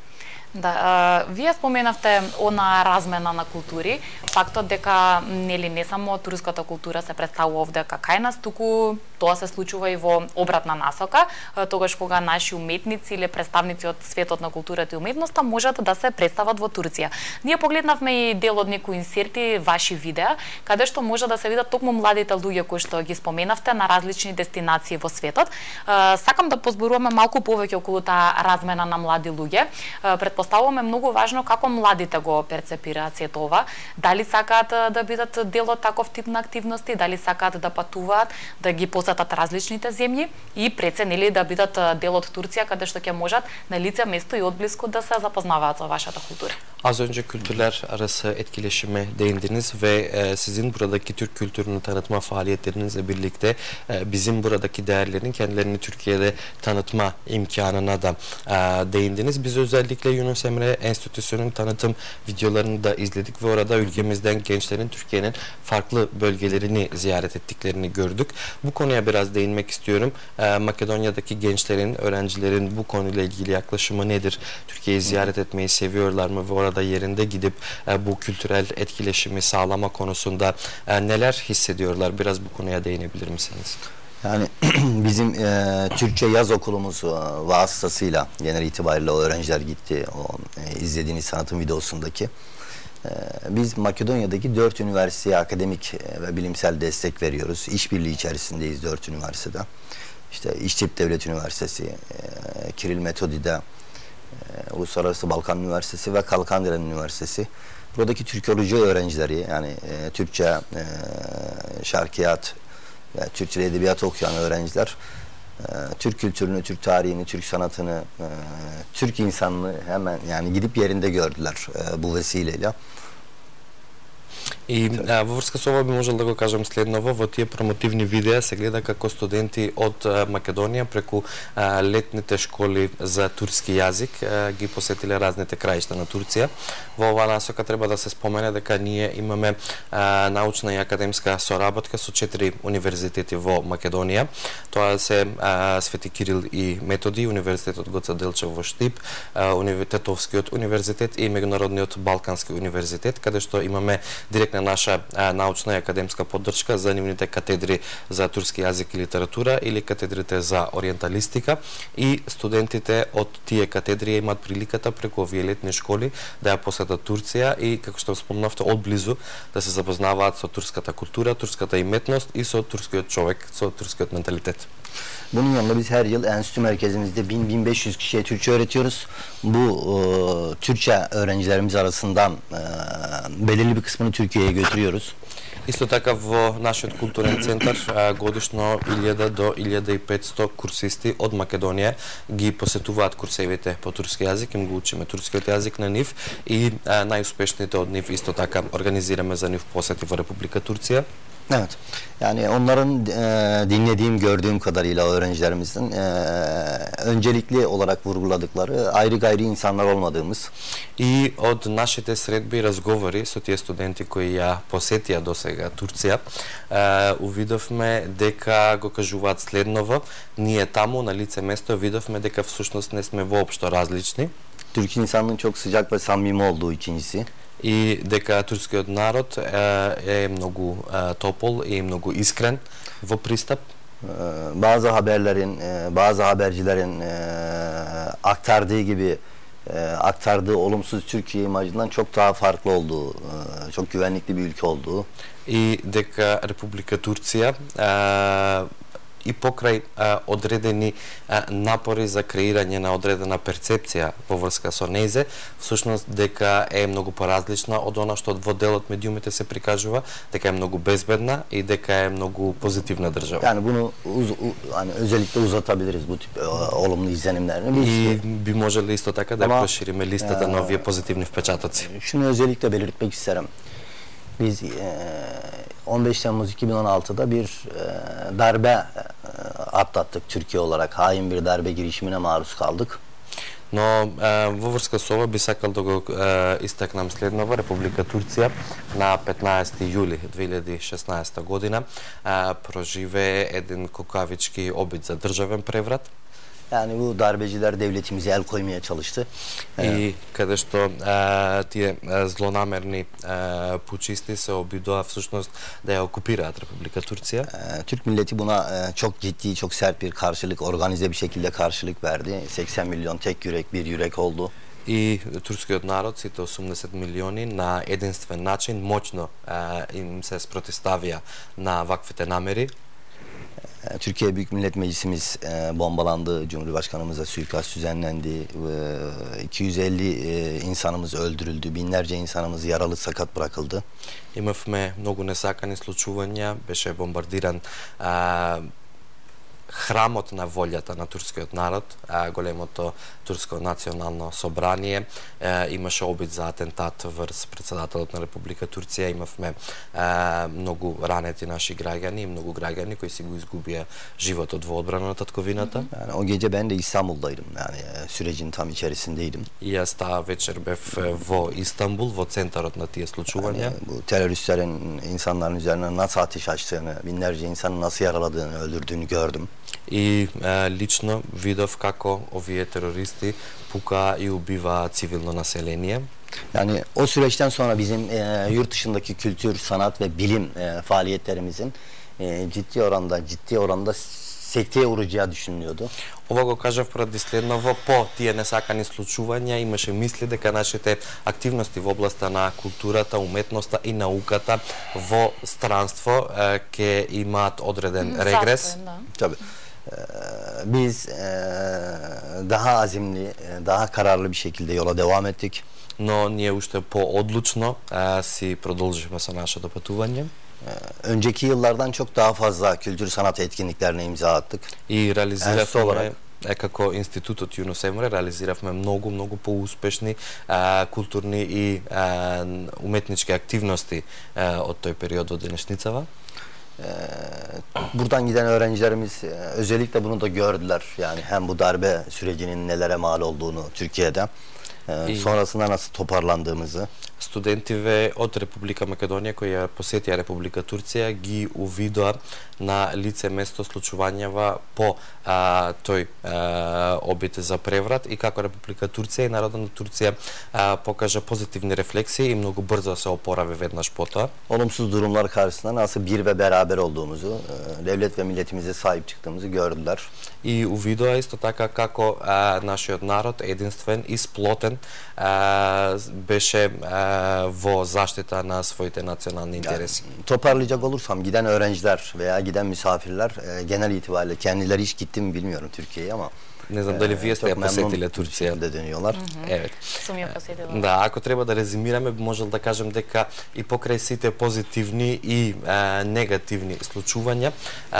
Да, вие споменавте она размена на култури, фактот дека нели не само турската култура се представува овде кај нас, туку тоа се случува и во обратна насока, тогаш кога наши уметници или представници од светот на културата и уметноста можат да се представат во Турција. Ние погледнавме и дел од некои инсерти, ваши видеа, каде што може да се видат токму младите луѓе кои што ги споменавте на различни дестинации во светот. Сакам да позборуваме малку повеќе околу таа размена на млади луѓе. Предпоставуваме многу важно како младите го перцепираат сето ова, дали сакаат да бидат дел од таков тип на активности, дали сакаат да патуваат, да ги посетат различните земји и преценили да бидат дел од Турција, каде што ќе можат на лице место и одблиску да се запознаваat со вашата култура. Az önce kültürler arası etkileşime değindiniz ve sizin buradaki Türk kültürünü tanıtma faaliyetlerinizle birlikte bizim buradaki değerlerin kendilerini Türkiye'de tanıtma imkanına da değindiniz. Biz özellikle Yunus Emre Enstitüsü'nün tanıtım videolarını da izledik ve orada ülkemizden gençlerin Türkiye'nin farklı bölgelerini ziyaret ettiklerini gördük. Bu konuya biraz değinmek istiyorum. Makedonya'daki gençlerin, öğrencilerin bu konuyla ilgili yaklaşımı nedir? Türkiye'yi ziyaret etmeyi seviyorlar mı ve orada yerinde gidip bu kültürel etkileşimi sağlama konusunda neler hissediyorlar? Biraz bu konuya değinebilir misiniz? Yani bizim Türkçe yaz okulumuz vasıtasıyla genel itibariyle o öğrenciler gitti. O izlediğiniz sanatın videosundaki. Biz Makedonya'daki 4 üniversiteye akademik ve bilimsel destek veriyoruz. İşbirliği içerisindeyiz 4 üniversitede. İşte İşçip Devlet Üniversitesi, Kiril Metodi'de, Uluslararası Balkan Üniversitesi ve Kalkandelen Üniversitesi. Buradaki Türkoloji öğrencileri, yani Türkçe, şarkiyat ve Türkçe edebiyat okuyan öğrenciler Türk kültürünü, Türk tarihini, Türk sanatını, Türk insanını hemen yani gidip yerinde gördüler bu vesileyle. И во врска со ова би можел да го кажам следново, во тие промотивни видеа се гледа како студенти од Македонија преку летните школи за турски јазик ги посетиле разните краишта на Турција. Во оваа насока треба да се спомене дека ние имаме научна и академска соработка со 4 универзитети во Македонија. Тоа се Свети Кирил и Методи, Универзитетот Гоце Делчев во Штип, Тетовскиот универзитет и Меѓународниот Балкански универзитет, каде што имаме директна наша научна и академска поддршка за нивните катедри за турски јазик и литература или катедрите за ориенталистика, и студентите од тие катедри имаат приликата преку овие летни школи да ја посетат Турција и, како што спомнавте, одблизу да се запознаваат со турската култура, турската иметност и со турскиот човек, со турскиот менталитет. Bunun yanında biz her yıl enstitü merkezimizde 1000-1500 kişiye Türkçe öğretiyoruz. Bu Türkçe öğrencilerimiz arasından belirli bir kısmını Türkiye'ye götürüyoruz. Исто така во нашиот културен центар годишно 1000 до 1500 курсисти од Македонија ги посетуваат курсевите по турски јазик, им го учиме турскиот јазик на нив и најуспешните од нив исто така организираме за нив посети во Република Турција. Evet. Yani onların dinlediğim, gördüğüm kadarıyla öğrencilerimizin öncelikli olarak vurguladıkları ayrı gayri insanlar olmadığımız. И од нашите средби и разговори со тие студенти кои ја посетија досега Турција, увидовме дека го кажуваат следново: ние таму на лице место видовме дека всушност не сме воопшто различни. Türk insanının çok sıcak ve samimi olduğu ikincisi. И дека турскиот народ е многу топол и многу искрен во пристап. Bazı haberlerin, bazı habercilerin aktardığı gibi aktardığı olumsuz Türkiye imajından çok daha farklı olduğu, çok güvenlikli bir ülke olduğu. И дека Република Турција и покрај одредени напори за креирање на одредена перцепција во врска со незе, всушност дека е многу поразлична од она што во дел од медиумите се прикажува, дека е многу безбедна и дека е многу позитивна држава. Yani bunu hani özellikle uzatabiliriz bu tip olumlu izlenimlerini. И би можеле исто така да прошириме листата на овие позитивни впечатоци. Şunu özellikle belirtmek isterim. Biz 15 Temmuz 2016'da bir darbe atlattık Türkiye olarak. Hain bir darbe girişimine maruz kaldık. Но во врска со ова би сакал да го истакнам следново. Република Турција на 15 јули 2016 година проживее еден кукавички обид за државен преврат. Yani bu darbeciler devletimize el koymaya çalıştı. И каде што тие злонамерни пучисти се обидоа всушност да ја окупираат Република Турција. Türk milleti buna çok ciddi, çok sert bir karşılık, organize bir şekilde karşılık verdi. 80 milyon tek yürek, bir yürek oldu. И турскиот народ, сите 80 милиони, на единствен начин моќно им се спротиставија на ваквите намери. Türkiye Büyük Millet Meclisimiz bombalandı, Cumhurbaşkanımıza suikast düzenlendi, 250 insanımız öldürüldü, binlerce insanımız yaralı sakat bırakıldı. Имавме многу несакани случувања, беше бомбардиран храмот на волјата на турскиот народ, големото турско национално собрание, имаше обид за атентат врз председателот на Република Турција, имавме многу ранети наши граѓани и многу граѓани кои си го изгубија животот во одбрана на татковината. Yani o gece ben de İstanbul'daydım, yani sürecin tam içerisindeydim. И јас таа вечер бев во Истанбул, во центарот на тие случувања. Yani bu teröristlerin insanların üzerine nasıl ateş açtığını, binlerce insanı nasıl yaraladığını, öldürdüğünü gördüm. И лично видов како овие терористи пука и убива цивилно население. Yani o süreçten sonra bizim yurt dışındaki kültür, sanat ve bilim faaliyetlerimizin ciddi oranda sekteye uğrayacağı düşünülüyordu. Ова го кажав поради следново, по тие несакани случувања имаше мисли дека нашите активности во областа на културата, уметноста и науката во странство ќе имаат одреден регрес. Tabii. Biz daha azimli, daha kararlı bir şekilde yola devam ettik. Но ние уште по-одлучно си продолживме со нашето патување. Önceki yıllardan çok daha fazla kültür sanat etkinliklerine imza attık. И реализиравме olarak. Како Институтот Јунус Емре реализиравме многу поуспешни културни и уметнички активности од тој период до денешницава. Buradan giden öğrencilerimiz özellikle bunu da gördüler. Yani hem bu darbe sürecinin nelere mal olduğunu Türkiye'de, sonrasında nasıl toparlandığımızı. Студентиве од Република Македонија кои ја посетија Република Турција ги увидоа на лице место случувањава по тој обид за преврат и како Република Турција и народот на Турција покажа позитивни рефлексии и многу брзо се опорави веднаш потоа. Olumsuz durumlar karşısında nasıl bir ve beraber olduğumuzu, devlet ve milletimize sahip çıktığımızı gördüler. И увидоа исто така како нашиот народ единствен и сплотен беше во заштита на своите национални интереси. Toparlayacak olursam giden öğrenciler veya giden misafirler genel itibariyle kendileri hiç gitti mi bilmiyorum Türkiye'ye ama Не знам дали вие сте ја посетиле Турција. de dönüyorlar. Еве. Сум ја посетила. Да, ако треба да резимираме, можел да кажем дека и покрај сите позитивни и негативни случувања,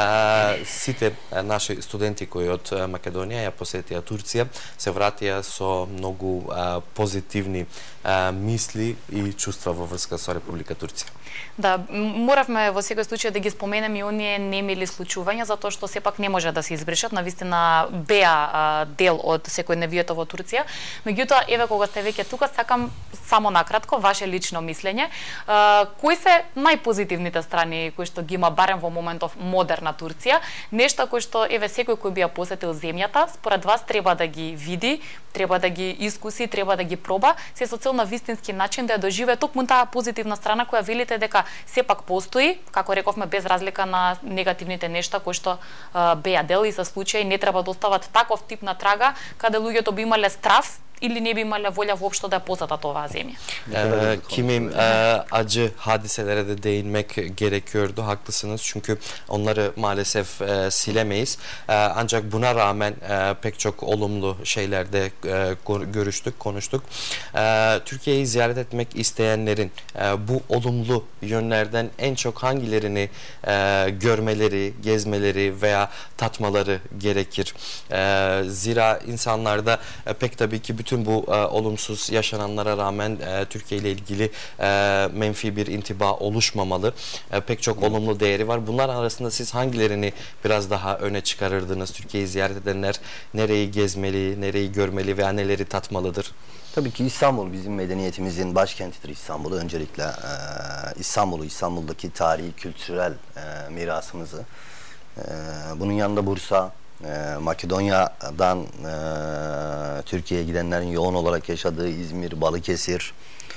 сите наши студенти кои од Македонија ја посетија Турција, се вратија со многу позитивни мисли и чувства во врска со Република Турција. Да, моравме во секој случај да ги споменеме и оние немили случувања, затоа што сепак не може да се избришат, навистина беа дел од секојдневието во Турција. Меѓутоа, еве кога сте веќе тука, сакам само накратко ваше лично мислење. Кои се најпозитивните страни кои што ги има барем во моментов модерна Турција? Нешта кои што еве секој кој би ја посетил земјата, според вас треба да ги види, треба да ги искуси, треба да ги проба, се со цел на вистински начин да ја доживее токму таа позитивна страна која велите дека сепак постои, како рековме, без разлика на негативните нешта кои што беа дел и се случаи, не треба да остават таков тип на трага каде луѓето би имале страв или не би имале волја воопшто да ја посетат оваа земја. Kimin acı hadiselere değinmek gerekiyordu, haklısınız çünkü onları maalesef silemeyiz. Ancak buna rağmen pek çok olumlu şeylerde görüştük, konuştuk. Türkiye'yi ziyaret etmek isteyenlerin bu olumlu yönlerden en çok hangilerini görmeleri, gezmeleri veya tatmaları gerekir? Zira insanlarda pek tabii ki bütün bu olumsuz yaşananlara rağmen Türkiye ile ilgili menfi bir intiba oluşmamalı. Pek çok olumlu değeri var. Bunlar arasında siz hangilerini biraz daha öne çıkarırdınız? Türkiye'yi ziyaret edenler nereyi gezmeli, nereyi görmeli veya neleri tatmalıdır? Tabii ki İstanbul bizim medeniyetimizin başkentidir. İstanbul'u öncelikle İstanbul'daki tarihi, kültürel mirasımızı. Bunun yanında Bursa, Makedonya'dan Türkiye'ye gidenlerin yoğun olarak yaşadığı İzmir, Balıkesir,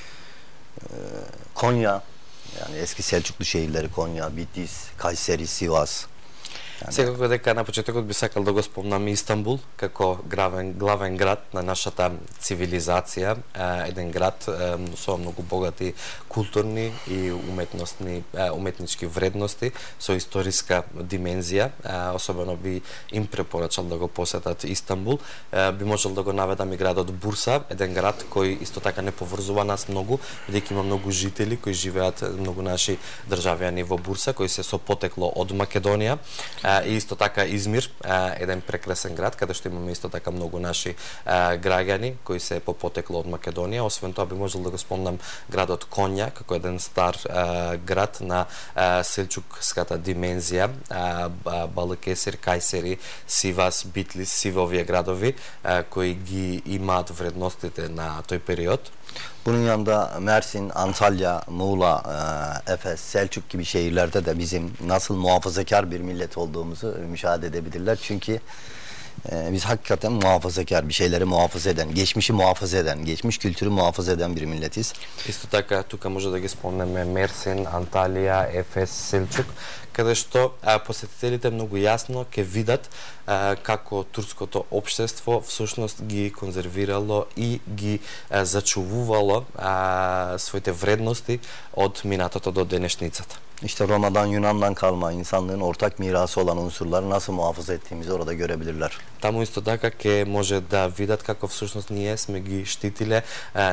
Konya, yani eski Selçuklu şehirleri Konya, Bitlis, Kayseri, Sivas. Секако дека на почетокот би сакал да го спомнам Истанбул како главен град на нашата цивилизација, еден град со многу богати културни и уметнички вредности, со историска димензија. Особено би им препорачал да го посетат Истанбул. Би можел да го наведам и градот Бурса, еден град кој исто така не поврзува нас многу, бидејќи има многу жители кои живеат, многу наши државјани во Бурса, кои се со потекло од Македонија. И исто така Измир, еден прекрасен град, каде што имаме исто така многу наши граѓани кои се по потекло од Македонија. Освен тоа би можел да го спомнам градот Конја, како еден стар град на селчукската димензија, Балыкесир, Кајсери, Сивас, Битлис, сиве овие градови кои ги имаат вредностите на тој период. Bunun yanında Mersin, Antalya, Muğla, Efes, Selçuk gibi şehirlerde de bizim nasıl muhafazakar bir millet olduğumuzu müşahede edebilirler. Çünkü biz hakikaten muhafazakar, bir şeyleri muhafaza eden, geçmişi muhafaza eden, geçmiş kültürü muhafaza eden bir milletiz. Исто така, тука може да ги спомнеме Мерсин, Анталија, Ефес, Селчук, каде што посетителите многу јасно ќе видат како турското општество всушност ги конзервирало и ги зачувувало своите вредности од минатото до денешницата. İşte Roma'dan, Yunan'dan kalma insanlığın ortak mirası olan unsurları nasıl muhafaza ettiğimizi orada görebilirler. Таму исто така ќе може да видат како всушност ние сме ги штитиле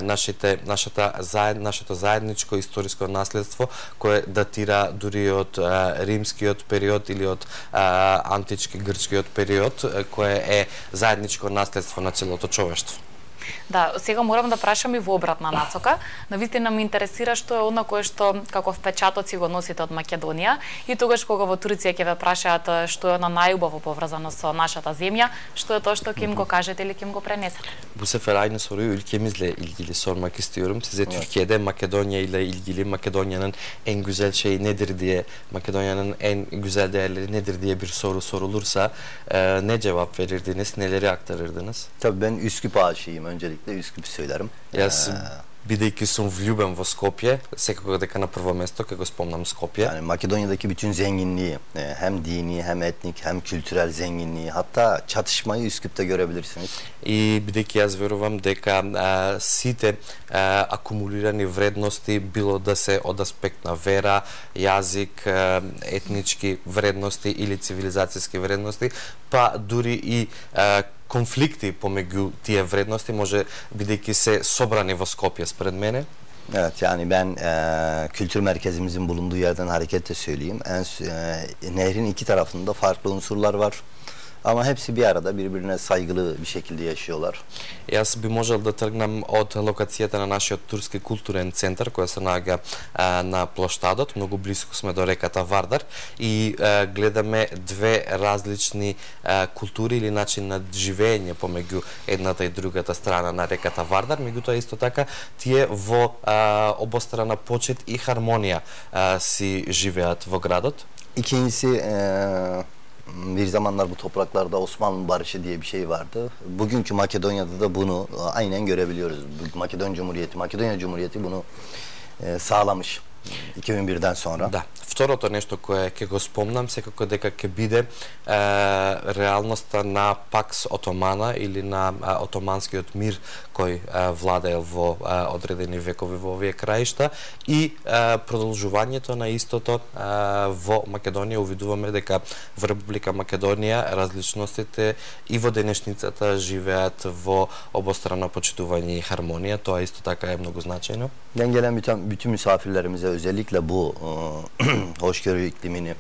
нашето заедничко историско наследство, кое датира дури од римскиот период или од антички грчкиот период, кое е заедничко наследство на целото човештво. Да, сега морам да прашам и во обратна насока. Навистина ме интересира што е она кое што како впечаток си го носите од Македонија и тогаш кога во Турција ќе ве прашаат што е на најубаво поврзано со нашата земја, што е тоа што ќе им го кажете или ќе им го пренесете? Bu sefer aynı soruyu ülkemizle ilgili sormak istiyorum. Size Türkiye'de Makedonya ile ilgili Makedonya'nın en güzel şeyi nedir diye, Makedonya'nın en güzel değerleri nedir diye bir soru sorulursa ne cevap verirdiniz, neleri aktarırdınız? Tabii ben Üsküp aşığıyım, öncelikle Üsküp'ü söylerim. Јас бидејќи сум влюбен во Скопје, секако дека на прво место ќе го спомнам Скопје. Yani Makedonya'daki bütün zenginliği, hem dini, hem etnik, hem kültürel zenginliği, hatta çatışmayı Üsküp'te görebilirsiniz. И бидејќи јас верувам дека сите акумулирани вредности, било да се од аспект на вера, јазик, етнички вредности или цивилизацијски вредности, па дури и konflikti pomegu tije vrednosti može бидејќи се собрани во Скопје според мене. Evet, yani ben kültür merkezimizin bulunduğu yerden hareketle söyleyeyim. Nehrin iki tarafında farklı unsurlar var. Ama hepsi bir arada birbirine saygılı bir şekilde yaşıyorlar. Јас би можел да тргнам од локацијата на нашиот турски културен центар, која се наоѓа на плоштадот, многу близко сме до реката Вардар и гледаме две различни култури или начин на живење помеѓу едната и другата страна на реката Вардар, меѓутоа исто така тие во обострана почит и хармонија си живеат во градот. İkincisi bir zamanlar bu topraklarda Osmanlı barışı diye bir şey vardı. Bugünkü Makedonya'da da bunu aynen görebiliyoruz. Makedonya Cumhuriyeti bunu sağlamış 2001'den sonra. Да. Второто нешто кое ќе го спомнам секако дека ќе биде реалноста на Пакс Отомана или на отоманскиот мир кој владее во одредени векови во овие краишта и продолжувањето на истото во Македонија. Увидуваме дека во Република Македонија различностите и во денешницата живеат во обострано почитување и хармонија. Тоа исто така е многу значајно. Ben gelen bütün misafirlerimize özellikle bu hoşgörü iklimini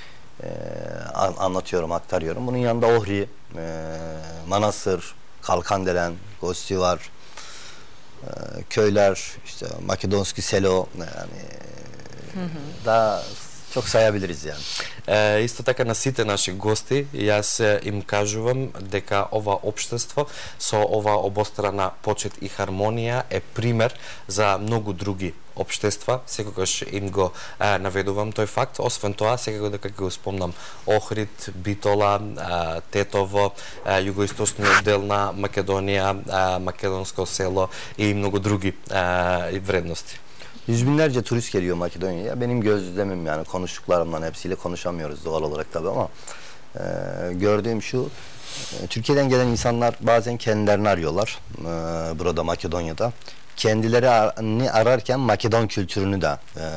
anlatıyorum, aktarıyorum. Bunun yanında Ohri, Manastır, Kalkandelen, Gostivar, köyler, işte Makedonski Selo, yani daha Çok sayabiliriz yani. Исто така на сите наши гости, јас им кажувам дека ова општество со ова обострана почет и хармонија е пример за многу други општества. Секогаш им го наведувам тој факт. Освен тоа, секако дека го спомнам Охрид, Битола, Тетово, југоисточниот дел на Македонија, македонско село и многу други вредности. Yüz binlerce turist geliyor Makedonya'ya. Benim gözlemim yani konuştuklarımdan hepsiyle konuşamıyoruz doğal olarak tabii ama gördüğüm şu, Türkiye'den gelen insanlar bazen kendilerini arıyorlar burada Makedonya'da. Kendilerini ararken Makedon kültürünü de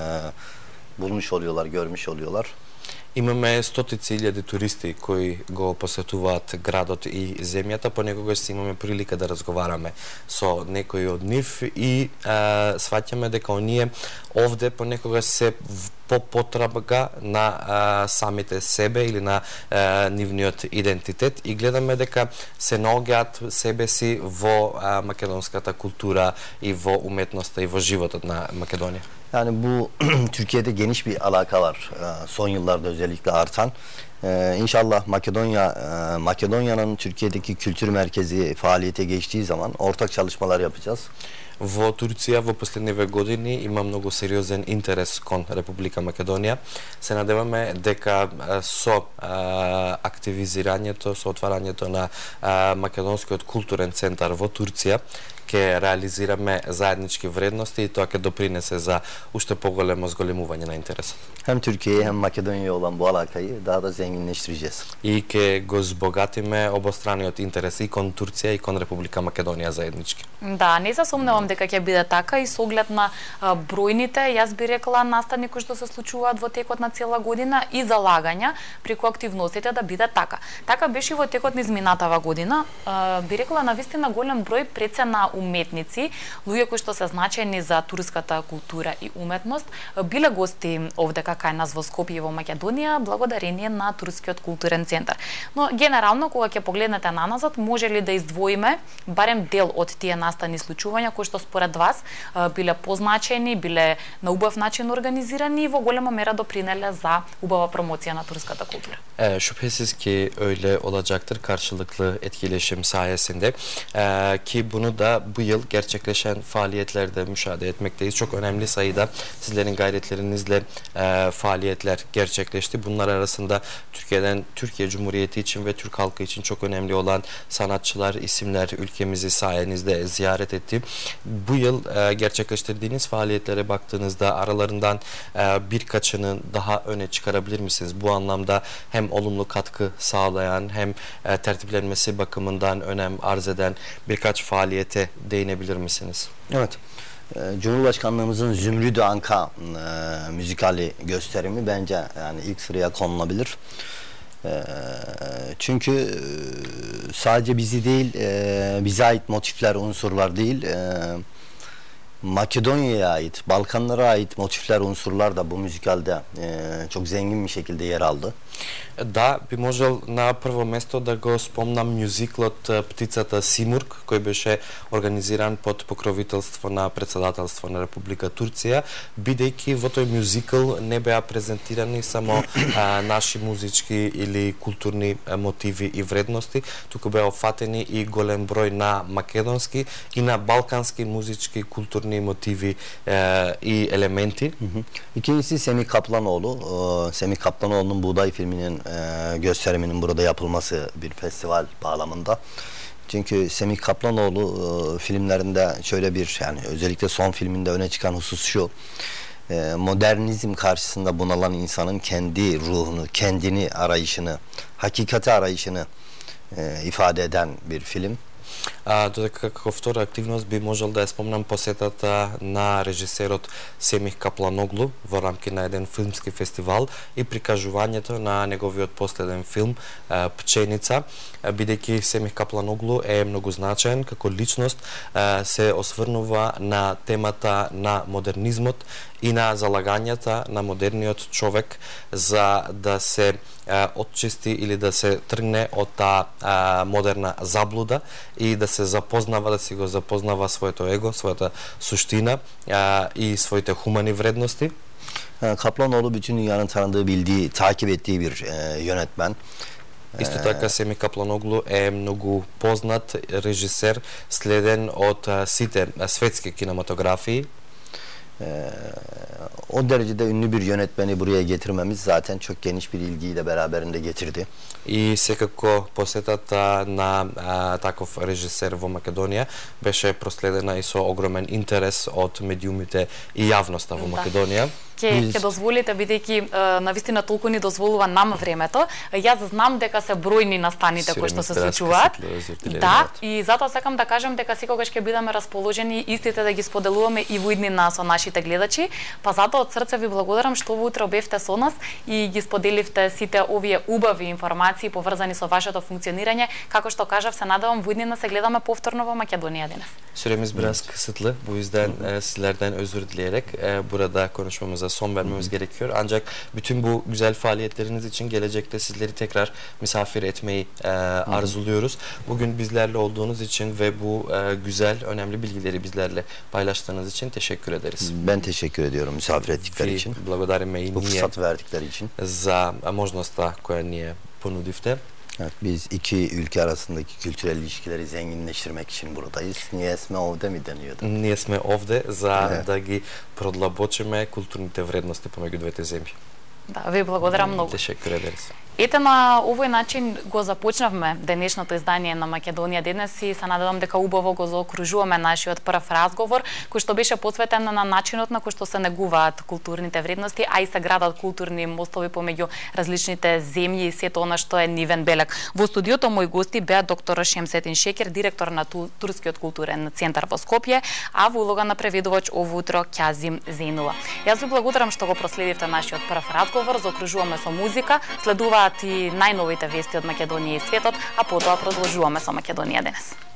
bulmuş oluyorlar, görmüş oluyorlar. Имаме стотици илјади туристи кои го посетуваат градот и земјата, понекогаш си имаме прилика да разговараме со некои од нив и сваќаме дека оние овде понекогаш се по потрага на самите себе или на нивниот идентитет и гледаме дека се наоѓаат себе си во македонската култура и во уметноста и во животот на Македонија. Yani bu Türkiye'de geniş bir alaka var. Son yıllarda özellikle artan. İnşallah Makedonya'nın Türkiye'deki kültür merkezi faaliyete geçtiği zaman ortak çalışmalar yapacağız. Во Турција во последниве години има многу сериозен интерес кон Република Македонија. Се надеваме дека со активизирањето, со отварањето на Македонскиот културен центар во Турција ќе реализираме заеднички вредности и тоа ќе допринесе за уште поголемо зголемување на интересот. Hem Türkiye'ye hem Makedonya'ya olan bu alakayı daha da zenginleştireceğiz. И ќе го збогатиме обостраниот интерес и кон Турција и кон Република Македонија заеднички. Да, не се сомневам дека ќе биде така и со оглед на бројните, јас би рекла, настани кои што се случуваат во текот на цела година и залагања преку активностите да биде така. Така беше и во текот на изминатава година. Би рекла навистина голем број прецена уметници, луѓе кои што се значајни за турската култура и уметност, биле гости овде кај нас во Скопје и во Македонија благодарение на Турскиот културен центар. Но генерално кога ќе погледнете наназад, може ли да издвоиме барем дел од тие настани случувања кои што според вас биле позначени, биле на убав начин организирани и во голема мера допринеле за убава промоција на турската култура? Şüphesiz ki öyle olacaktır karşılıklı etkileşim sayesinde ki bunu da bu yıl gerçekleşen faaliyetlerde müşahede etmekteyiz. Çok önemli sayıda sizlerin gayretlerinizle faaliyetler gerçekleşti. Bunlar arasında Türkiye Cumhuriyeti için ve Türk halkı için çok önemli olan sanatçılar, isimler ülkemizi sayenizde ziyaret etti. Bu yıl gerçekleştirdiğiniz faaliyetlere baktığınızda aralarından birkaçını daha öne çıkarabilir misiniz? Bu anlamda hem olumlu katkı sağlayan hem tertiplenmesi bakımından önem arz eden birkaç faaliyete değinebilir misiniz? Evet. Cumhurbaşkanlığımızın Zümrüt-ü Anka müzikali gösterimi bence yani ilk sıraya konulabilir. Çünkü sadece bizi değil, bize ait motifler, unsurlar değil, Makedonya'ya ait, Balkanlara ait motifler, unsurlar da bu müzikalde çok zengin bir şekilde yer aldı. Да, би можел на прво место да го спомнам мюзиклот Птицата Симург, кој беше организиран под покровителство на председателство на Република Турција, бидејќи во тој мюзикл не беа презентирани само наши музички или културни мотиви и вредности, туку беа опфатени и голем број на македонски и на балкански музички културни мотиви и елементи. İkincisi Semih Kaplanoğlu. Semih Kaplanoğlu'nun Buğday filminin gösteriminin burada yapılması bir festival bağlamında. Çünkü Semih Kaplanoğlu filmlerinde şöyle bir yani özellikle son filminde öne çıkan husus şu. Modernizm karşısında bunalan insanın kendi ruhunu, kendini arayışını, hakikati arayışını ifade eden bir film. Додека како втора активност би можел да ја спомнам посетата на режисерот Семих Капланоглу во рамки на еден филмски фестивал и прикажувањето на неговиот последен филм Пченица, бидејќи Семих Капланоглу е многу значаен како личност, се осврнува на темата на модернизмот и на залагањата на модерниот човек за да се отчисти или да се тргне од таа модерна заблуда и да се запознава, да си го запознава своето его, својата суштина и своите хумани вредности. Kaplanoğlu bütün dünyanın tanıdığı, bildiği, takip ettiği bir yönetmen. Isto така Семи Капланоглу е многу познат режисер, следен од сите светски кинематографии. O derecede ünlü bir yönetmeni buraya getirmemiz zaten çok geniş bir ilgiyi de beraberinde getirdi. И секако посетата на таков режисер во Македонија беше проследена и со огромен интерес од медиумите и јавноста во Македонија. Ќе дозволите, бидејќи навистина толку ни дозволува нам времето, јас знам дека се бројни настаните кои што се случуваат. Да, и затоа сакам да кажам дека секогаш ќе бидеме расположени истите да ги споделуваме и во иднина со нашите гледачи, па затоа од срце ви благодарам што утре бевте со нас и ги споделивте сите овие убави информации поврзани со вашето функционирање. Како што кажав, се надевам во иднина се гледаме повторно во Македонија денес. Süremiz biraz kısıtlı. Bu yüzden sizlerden özür dileyerek burada konuşmamıza son vermemiz gerekiyor. Ancak bütün bu güzel faaliyetleriniz için gelecekte sizleri tekrar misafir etmeyi arzuluyoruz. Bugün bizlerle olduğunuz için ve bu güzel, önemli bilgileri bizlerle paylaştığınız için teşekkür ederiz. Ben teşekkür ediyorum misafir ettikleri için. Благодариме и Bu ние fırsat verdikleri için. за можноста која ние понудивте. Evet, biz iki ülke arasındaki kültürel ilişkileri zenginleştirmek için buradayız. Ние сме овде mi deniyordu? Ние сме овде за да ги продлабочиме културните вредности помеѓу двете земји. Да, ви благодарам многу. Teşekkür ederiz. Ете на овој начин го започнавме денешното издание на Македонија денес и се надевам дека убаво го заокружуваме нашиот прв разговор кој што беше посветен на начинот на кој што се негуваат културните вредности, а и се градат културни мостови помеѓу различните земји и сето она што е нивен белег. Во студиото мои гости беа доктор Шемсетин Шекер, директор на Турскиот културен центар во Скопје, а во улога на преведувач ово утро Ќазим Зејнова. Јас ви благодарам што го проследивте нашиот прв разговор, заокружуваме со музика, следуваат и најновите вести од Македонија и светот, а потоа продолжуваме со Македонија денес.